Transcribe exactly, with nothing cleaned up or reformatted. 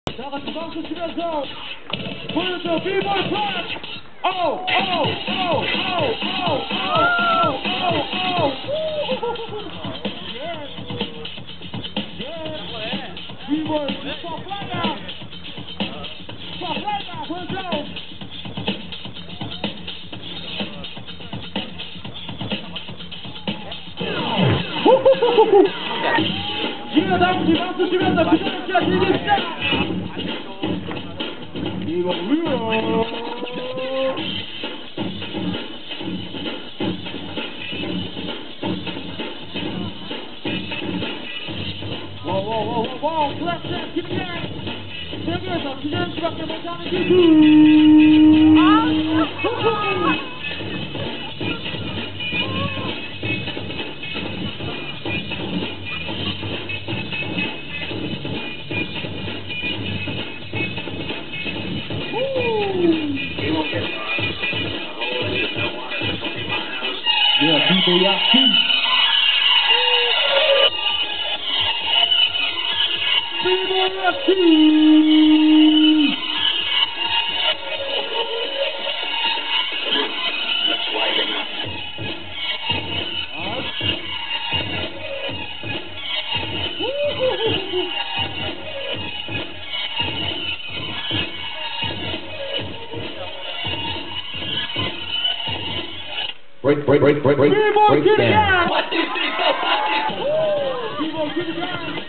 다 같이 박수 치면서 보여줘 비보이 플러스. 오, 오, 오, 오, 오, 오, 오, 오, 오. 비보이 stop right now. Stop right now. 보여줘. 이거 다시 박수 치면서 그녀는 진짜 즐깁시다. 이거 위로. 와와와와 클래스 기능해. 세계에서 기념 씨밖에 못하는 기술. Yeah, people, yeah, peace. People, yeah, peace. Let's widen up. Break, break, break, break, break, break down. What? People, get it down.